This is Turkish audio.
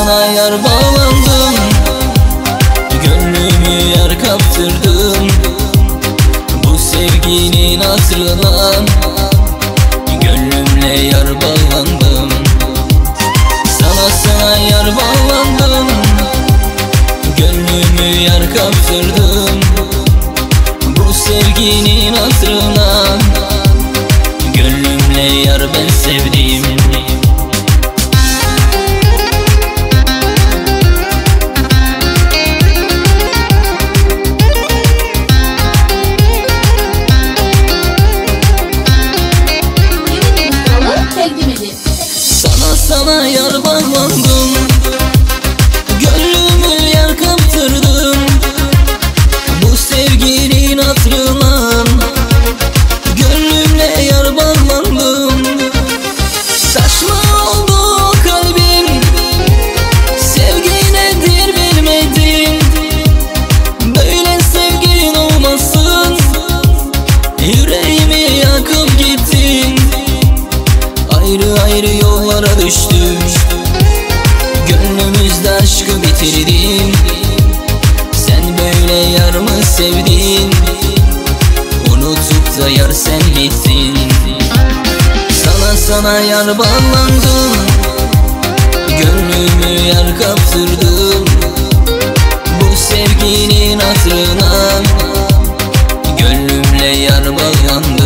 sana yar bağlandım, gönlümü yar kaptırdım. Bu sevginin hatırına gönlümle yar bağlandım. Sana yar bağlandım, gönlümü yar kaptırdım. Bu sevginin hatırına gönlümle yar ben sevdim. Sana yar bağlandım, gönlümü yar kaptırdım. Bu sevginin hatırına gönlümle yar bağlandım. Saçma oldu kalbim, sevgi nedir bilmedim. Böyle sevgin olmasın, yüreğimi yakıp gittin. Ayrı ayrı yollara düştüm, gönlümüzde aşkı bitirdin. Sen böyle yar mı sevdin, unutup da yar sen gittin. Sana yar bağlandım, gönlümü yar kaptırdım. Bu sevginin hatırına gönlümle yar bağlandım.